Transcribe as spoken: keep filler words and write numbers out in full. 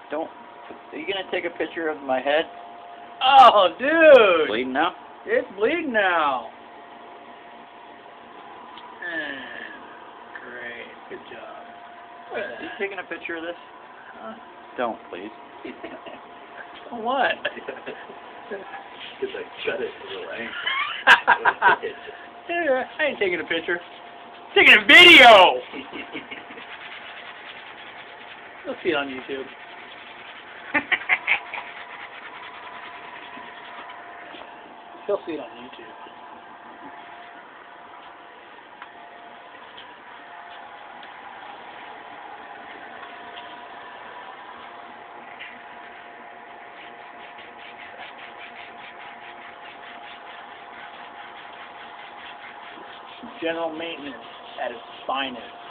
Don't. Are you gonna take a picture of my head? Oh, dude! Bleeding now? It's bleeding now. Ah, great. Good job. Look at Are you that. taking a picture of this? Huh? Don't, please. What? Because I cut it a little angry. Yeah, I ain't taking a picture. Taking a video! You'll see it on YouTube. You'll see it on YouTube. General maintenance at its finest.